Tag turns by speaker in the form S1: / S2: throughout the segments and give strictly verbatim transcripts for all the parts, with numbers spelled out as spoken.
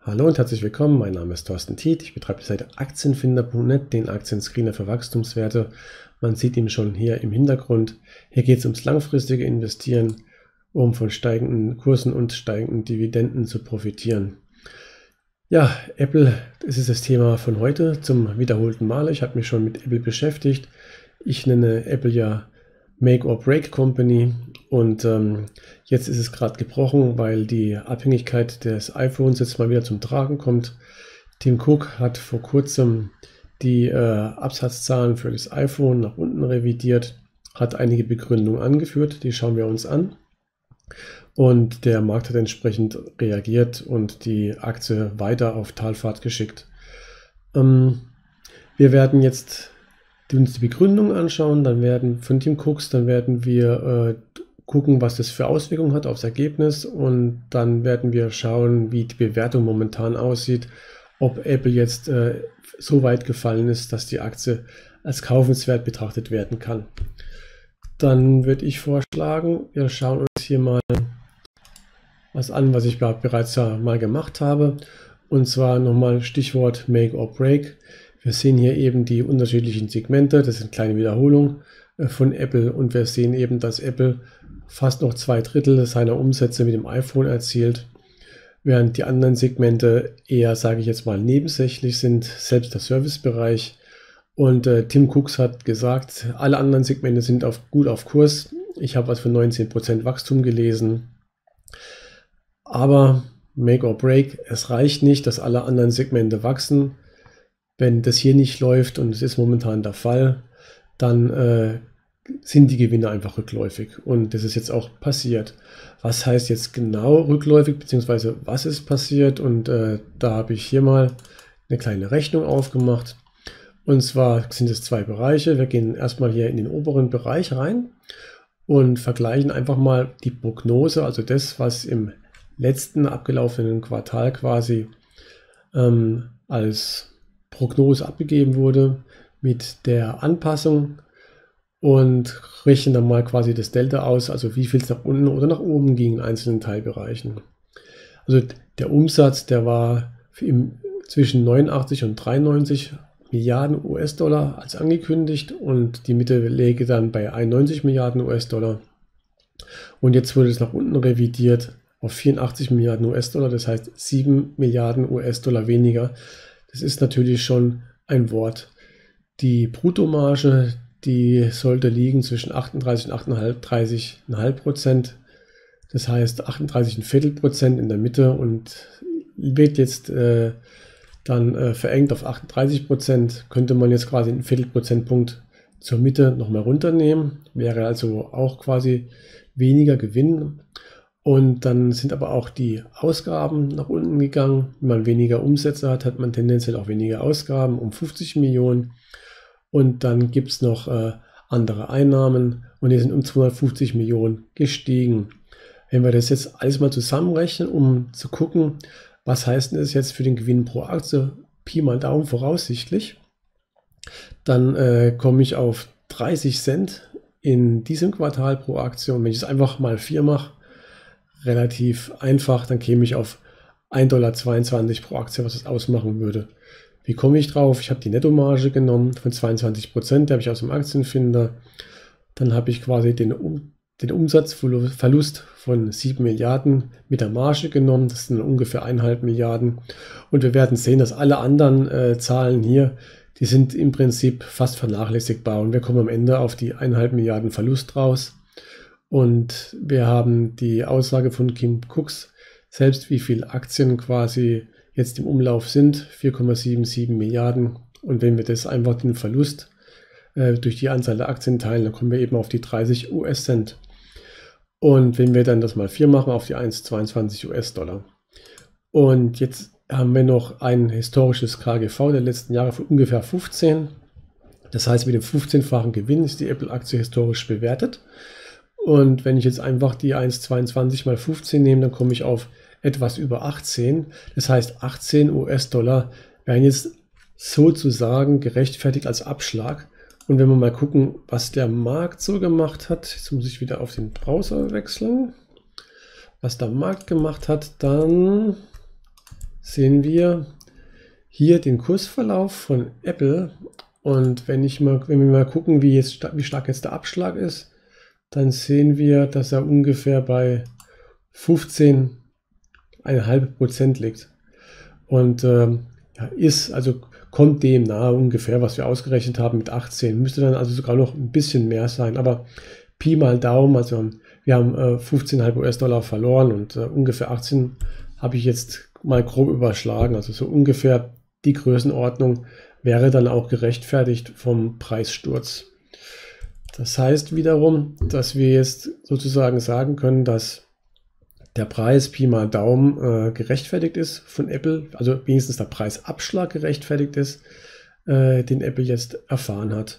S1: Hallo und herzlich willkommen, mein Name ist Thorsten Tiet, ich betreibe die Seite Aktienfinder punkt net, den Aktienscreener für Wachstumswerte. Man sieht ihn schon hier im Hintergrund. Hier geht es ums langfristige Investieren, um von steigenden Kursen und steigenden Dividenden zu profitieren. Ja, Apple, das ist das Thema von heute zum wiederholten Male. Ich habe mich schon mit Apple beschäftigt. Ich nenne Apple ja Make or Break Company und ähm, jetzt ist es gerade gebrochen, weil die Abhängigkeit des iPhones jetzt mal wieder zum Tragen kommt. Tim Cook hat vor kurzem die äh, Absatzzahlen für das iPhone nach unten revidiert, hat einige Begründungen angeführt, die schauen wir uns an. Und der Markt hat entsprechend reagiert und die Aktie weiter auf Talfahrt geschickt. Ähm, wir werden jetzt uns die Begründung anschauen, dann werden von Tim Cooks, dann werden wir äh, gucken, was das für Auswirkungen hat aufs Ergebnis und dann werden wir schauen, wie die Bewertung momentan aussieht, ob Apple jetzt äh, so weit gefallen ist, dass die Aktie als kaufenswert betrachtet werden kann. Dann würde ich vorschlagen, wir schauen uns hier mal was an, was ich bereits ja mal gemacht habe, und zwar nochmal Stichwort Make or Break. Wir sehen hier eben die unterschiedlichen Segmente, das ist eine kleine Wiederholung von Apple, und wir sehen eben, dass Apple fast noch zwei Drittel seiner Umsätze mit dem iPhone erzielt, während die anderen Segmente eher, sage ich jetzt mal, nebensächlich sind, selbst der Servicebereich. Und äh, Tim Cooks hat gesagt, alle anderen Segmente sind auf, gut auf Kurs. Ich habe was von neunzehn Prozent Wachstum gelesen. Aber Make or Break, es reicht nicht, dass alle anderen Segmente wachsen. Wenn das hier nicht läuft, und es ist momentan der Fall, dann äh, sind die Gewinne einfach rückläufig. Und das ist jetzt auch passiert. Was heißt jetzt genau rückläufig, beziehungsweise was ist passiert? Und äh, da habe ich hier mal eine kleine Rechnung aufgemacht. Und zwar sind es zwei Bereiche. Wir gehen erstmal hier in den oberen Bereich rein und vergleichen einfach mal die Prognose, also das, was im letzten abgelaufenen Quartal quasi ähm, als Prognose abgegeben wurde, mit der Anpassung, und rechnen dann mal quasi das Delta aus, also wie viel es nach unten oder nach oben ging in einzelnen Teilbereichen. Also der Umsatz, der war im, zwischen neunundachtzig und dreiundneunzig Milliarden U S-Dollar als angekündigt, und die Mitte läge dann bei einundneunzig Milliarden U S-Dollar. Und jetzt wurde es nach unten revidiert auf vierundachtzig Milliarden U S-Dollar, das heißt sieben Milliarden U S-Dollar weniger. Das ist natürlich schon ein Wort. Die Bruttomarge, die sollte liegen zwischen achtunddreißig und achtunddreißig Komma fünf Prozent. Das heißt achtunddreißig Komma fünf Prozent in der Mitte, und wird jetzt äh, dann äh, verengt auf achtunddreißig Prozent. Könnte man jetzt quasi einen Viertelprozentpunkt zur Mitte nochmal runternehmen. Wäre also auch quasi weniger Gewinn. Und dann sind aber auch die Ausgaben nach unten gegangen. Wenn man weniger Umsätze hat, hat man tendenziell auch weniger Ausgaben, um fünfzig Millionen. Und dann gibt es noch äh, andere Einnahmen, und die sind um zweihundertfünfzig Millionen gestiegen. Wenn wir das jetzt alles mal zusammenrechnen, um zu gucken, was heißt denn das jetzt für den Gewinn pro Aktie, Pi mal Daumen voraussichtlich, dann äh, komme ich auf dreißig Cent in diesem Quartal pro Aktie. Und wenn ich es einfach mal vier mache, relativ einfach, dann käme ich auf ein Komma zweiundzwanzig Dollar pro Aktie, was das ausmachen würde. Wie komme ich drauf? Ich habe die Nettomarge genommen von zweiundzwanzig Prozent, die habe ich aus dem Aktienfinder. Dann habe ich quasi den, um, den Umsatzverlust von sieben Milliarden mit der Marge genommen. Das sind ungefähr eineinhalb Milliarden. Und wir werden sehen, dass alle anderen äh, Zahlen hier, die sind im Prinzip fast vernachlässigbar. Und wir kommen am Ende auf die eineinhalb Milliarden Verlust raus. Und wir haben die Aussage von Tim Cooks, selbst wie viele Aktien quasi jetzt im Umlauf sind, vier Komma siebenundsiebzig Milliarden. Und wenn wir das einfach den Verlust äh, durch die Anzahl der Aktien teilen, dann kommen wir eben auf die dreißig U S-Cent. Und wenn wir dann das mal vier machen, auf die eins Komma zweiundzwanzig U S-Dollar. Und jetzt haben wir noch ein historisches K G V der letzten Jahre von ungefähr fünfzehn. Das heißt, mit dem fünfzehnfachen Gewinn ist die Apple-Aktie historisch bewertet. Und wenn ich jetzt einfach die eins Komma zweiundzwanzig mal fünfzehn nehme, dann komme ich auf etwas über achtzehn. Das heißt, achtzehn U S-Dollar wären jetzt sozusagen gerechtfertigt als Abschlag. Und wenn wir mal gucken, was der Markt so gemacht hat, jetzt muss ich wieder auf den Browser wechseln, was der Markt gemacht hat, dann sehen wir hier den Kursverlauf von Apple. Und wenn, ich mal, wenn wir mal gucken, wie, jetzt, wie stark jetzt der Abschlag ist, dann sehen wir, dass er ungefähr bei fünfzehn Komma fünf Prozent liegt. Und ähm, ja, ist, also kommt dem nahe ungefähr, was wir ausgerechnet haben mit achtzehn. Müsste dann also sogar noch ein bisschen mehr sein. Aber Pi mal Daumen, also wir haben äh, fünfzehn Komma fünf US-Dollar verloren und äh, ungefähr achtzehn habe ich jetzt mal grob überschlagen. Also so ungefähr die Größenordnung wäre dann auch gerechtfertigt vom Preissturz. Das heißt wiederum, dass wir jetzt sozusagen sagen können, dass der Preis Pi mal Daumen äh, gerechtfertigt ist von Apple, also wenigstens der Preisabschlag gerechtfertigt ist, äh, den Apple jetzt erfahren hat.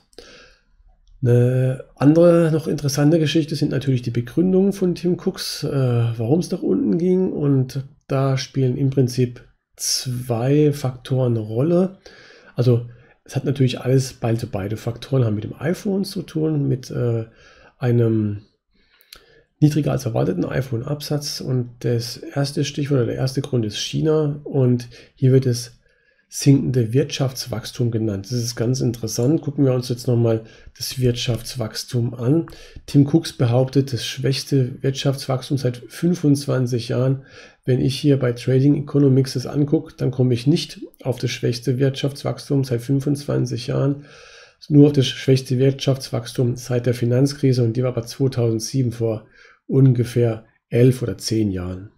S1: Eine andere noch interessante Geschichte sind natürlich die Begründungen von Tim Cooks, äh, warum es nach unten ging, und da spielen im Prinzip zwei Faktoren eine Rolle. Also es hat natürlich alles, beide, beide Faktoren haben mit dem iPhone zu tun, mit äh, einem niedriger als erwarteten iPhone-Absatz, und das erste Stichwort oder der erste Grund ist China, und hier wird es sinkende Wirtschaftswachstum genannt. Das ist ganz interessant. Gucken wir uns jetzt nochmal das Wirtschaftswachstum an. Tim Cooks behauptet, das schwächste Wirtschaftswachstum seit fünfundzwanzig Jahren. Wenn ich hier bei Trading Economics das angucke, dann komme ich nicht auf das schwächste Wirtschaftswachstum seit fünfundzwanzig Jahren, nur auf das schwächste Wirtschaftswachstum seit der Finanzkrise, und die war aber zweitausendsieben, vor ungefähr elf oder zehn Jahren.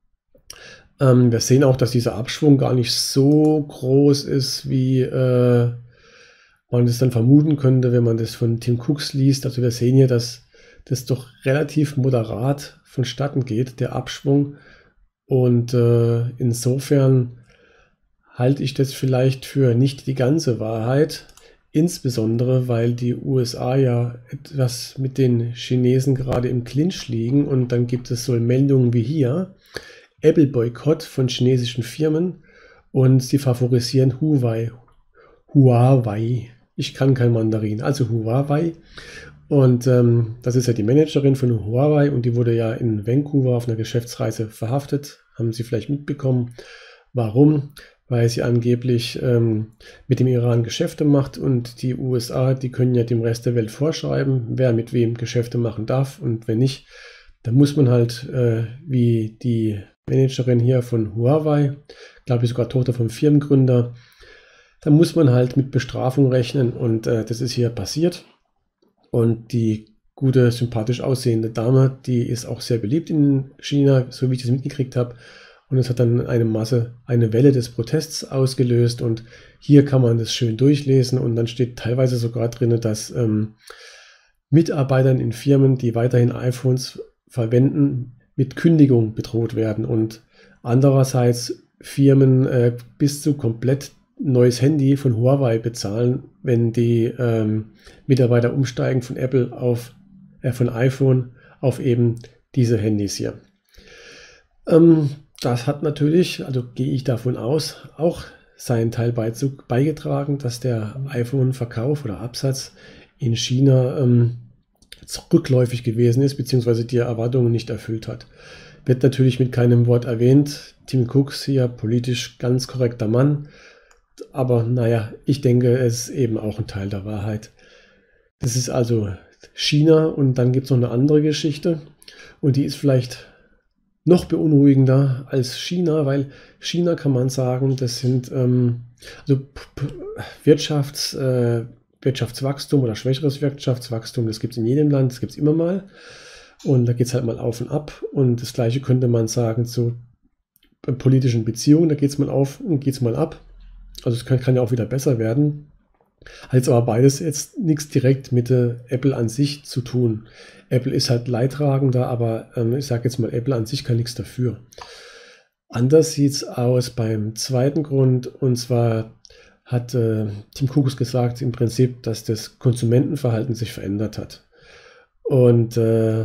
S1: Ähm, wir sehen auch, dass dieser Abschwung gar nicht so groß ist, wie äh, man es dann vermuten könnte, wenn man das von Tim Cooks liest. Also wir sehen hier, dass das doch relativ moderat vonstatten geht, der Abschwung. Und äh, insofern halte ich das vielleicht für nicht die ganze Wahrheit, insbesondere weil die U S A ja etwas mit den Chinesen gerade im Clinch liegen, und dann gibt es so Meldungen wie hier: Apple-Boykott von chinesischen Firmen, und sie favorisieren Huawei. Huawei. Ich kann kein Mandarin, also Huawei. Und ähm, das ist ja die Managerin von Huawei, und die wurde ja in Vancouver auf einer Geschäftsreise verhaftet. Haben Sie vielleicht mitbekommen. Warum? Weil sie angeblich ähm, mit dem Iran Geschäfte macht, und die U S A, die können ja dem Rest der Welt vorschreiben, wer mit wem Geschäfte machen darf, und wenn nicht, dann muss man halt, äh, wie die Managerin hier von Huawei, glaube ich sogar Tochter vom Firmengründer, da muss man halt mit Bestrafung rechnen, und äh, das ist hier passiert. Und die gute, sympathisch aussehende Dame, die ist auch sehr beliebt in China, so wie ich das mitgekriegt habe. Und es hat dann eine Masse, eine Welle des Protests ausgelöst, und hier kann man das schön durchlesen, und dann steht teilweise sogar drin, dass ähm, Mitarbeitern in Firmen, die weiterhin iPhones verwenden, mit Kündigung bedroht werden, und andererseits Firmen äh, bis zu komplett neues Handy von Huawei bezahlen, wenn die ähm, Mitarbeiter umsteigen von Apple auf äh, von iPhone auf eben diese Handys hier. Ähm, das hat natürlich, also gehe ich davon aus, auch seinen Teil beigetragen, dass der iPhone-Verkauf oder Absatz in China ähm, rückläufig gewesen ist, beziehungsweise die Erwartungen nicht erfüllt hat. Wird natürlich mit keinem Wort erwähnt. Tim Cooks hier, politisch ganz korrekter Mann. Aber naja, ich denke, es ist eben auch ein Teil der Wahrheit. Das ist also China, und dann gibt es noch eine andere Geschichte, und die ist vielleicht noch beunruhigender als China, weil China, kann man sagen, das sind ähm, also Wirtschafts, äh, Wirtschaftswachstum oder schwächeres Wirtschaftswachstum, das gibt es in jedem Land, das gibt es immer mal, und da geht es halt mal auf und ab, und das gleiche könnte man sagen zu politischen Beziehungen, da geht es mal auf und geht es mal ab, also es kann, kann ja auch wieder besser werden. Hat jetzt aber beides jetzt nichts direkt mit äh, Apple an sich zu tun. Apple ist halt leidtragender, aber ähm, ich sage jetzt mal, Apple an sich kann nichts dafür. Anders sieht es aus beim zweiten Grund, und zwar hat äh, Tim Cook gesagt im Prinzip, dass das Konsumentenverhalten sich verändert hat. Und äh,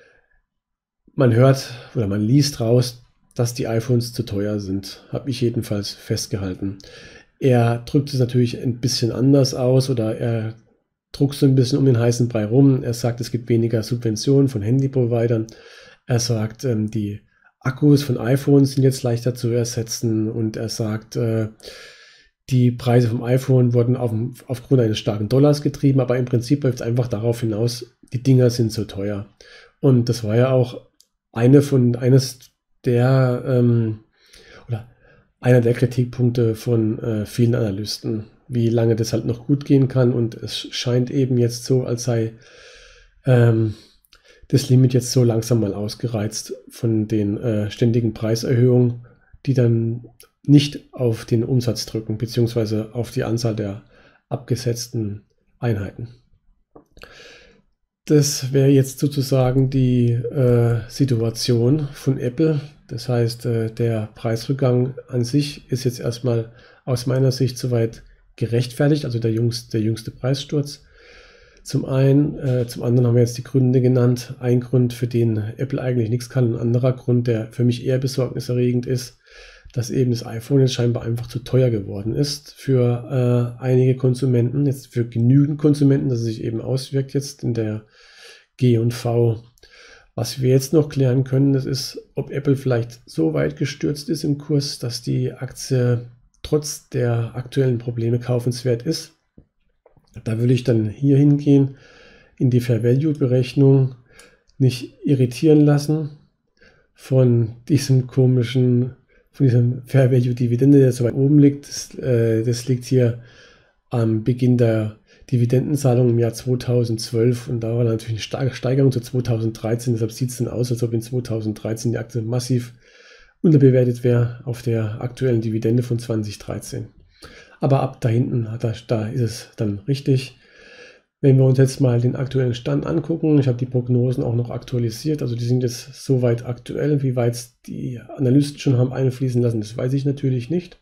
S1: man hört oder man liest raus, dass die iPhones zu teuer sind. Habe ich jedenfalls festgehalten. Er drückt es natürlich ein bisschen anders aus, oder er druckt so ein bisschen um den heißen Brei rum. Er sagt, es gibt weniger Subventionen von Handyprovidern. Er sagt, ähm, die Akkus von iPhones sind jetzt leichter zu ersetzen und er sagt, äh, die Preise vom iPhone wurden auf, aufgrund eines starken Dollars getrieben, aber im Prinzip läuft es einfach darauf hinaus, die Dinger sind so teuer. Und das war ja auch eine von, eines der, ähm, oder einer der Kritikpunkte von äh, vielen Analysten, wie lange das halt noch gut gehen kann. Und es scheint eben jetzt so, als sei ähm, das Limit jetzt so langsam mal ausgereizt von den äh, ständigen Preiserhöhungen, die dann nicht auf den Umsatz drücken, beziehungsweise auf die Anzahl der abgesetzten Einheiten. Das wäre jetzt sozusagen die äh, Situation von Apple. Das heißt, äh, der Preisrückgang an sich ist jetzt erstmal aus meiner Sicht soweit gerechtfertigt, also der jüngste, der jüngste Preissturz. Zum einen, äh, zum anderen haben wir jetzt die Gründe genannt. Ein Grund, für den Apple eigentlich nichts kann, ein anderer Grund, der für mich eher besorgniserregend ist, dass eben das iPhone jetzt scheinbar einfach zu teuer geworden ist für äh, einige Konsumenten, jetzt für genügend Konsumenten, dass es sich eben auswirkt jetzt in der G und V. Was wir jetzt noch klären können, das ist, ob Apple vielleicht so weit gestürzt ist im Kurs, dass die Aktie trotz der aktuellen Probleme kaufenswert ist. Da würde ich dann hier hingehen, in die Fair Value Berechnung, nicht irritieren lassen von diesem komischen, von diesem Fair Value Dividende, der so weit oben liegt. Das, äh, das liegt hier am Beginn der Dividendenzahlung im Jahr zweitausendzwölf und da war natürlich eine starke Steigerung zu zweitausenddreizehn. Deshalb sieht es dann aus, als ob in zweitausenddreizehn die Aktie massiv unterbewertet wäre auf der aktuellen Dividende von zweitausenddreizehn. Aber ab da hinten, da, da ist es dann richtig. Wenn wir uns jetzt mal den aktuellen Stand angucken, ich habe die Prognosen auch noch aktualisiert, also die sind jetzt soweit aktuell, wie weit die Analysten schon haben einfließen lassen, das weiß ich natürlich nicht.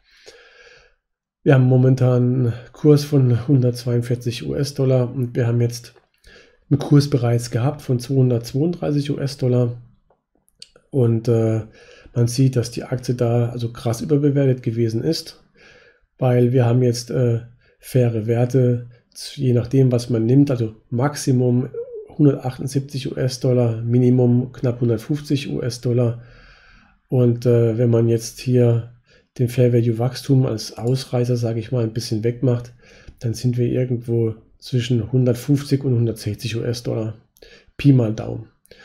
S1: Wir haben momentan einen Kurs von hundertzweiundvierzig US-Dollar und wir haben jetzt einen Kurs bereits gehabt von zweihundertzweiunddreißig US-Dollar und äh, man sieht, dass die Aktie da also krass überbewertet gewesen ist, weil wir haben jetzt äh, faire Werte, je nachdem, was man nimmt, also Maximum hundertachtundsiebzig US-Dollar, Minimum knapp hundertfünfzig US-Dollar. Und äh, wenn man jetzt hier den Fair Value Wachstum als Ausreißer, sage ich mal, ein bisschen wegmacht, dann sind wir irgendwo zwischen hundertfünfzig und hundertsechzig US-Dollar. Pi mal Daumen.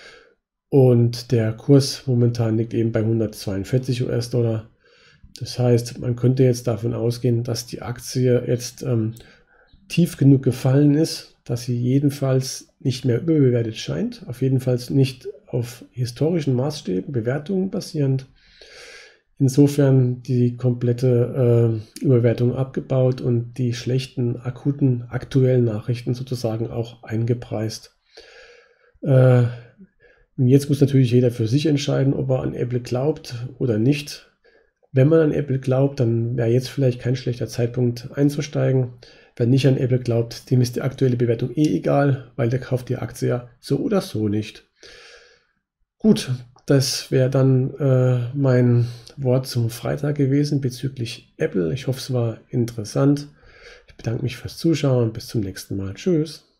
S1: Und der Kurs momentan liegt eben bei hundertzweiundvierzig US-Dollar. Das heißt, man könnte jetzt davon ausgehen, dass die Aktie jetzt ähm, tief genug gefallen ist, dass sie jedenfalls nicht mehr überbewertet scheint, auf jeden Fall nicht auf historischen Maßstäben, Bewertungen basierend. Insofern die komplette äh, Überwertung abgebaut und die schlechten, akuten, aktuellen Nachrichten sozusagen auch eingepreist. Äh, und jetzt muss natürlich jeder für sich entscheiden, ob er an Apple glaubt oder nicht. Wenn man an Apple glaubt, dann wäre jetzt vielleicht kein schlechter Zeitpunkt einzusteigen. Wer nicht an Apple glaubt, dem ist die aktuelle Bewertung eh egal, weil der kauft die Aktie ja so oder so nicht. Gut, das wäre dann äh, mein Wort zum Freitag gewesen bezüglich Apple. Ich hoffe, es war interessant. Ich bedanke mich fürs Zuschauen und bis zum nächsten Mal. Tschüss.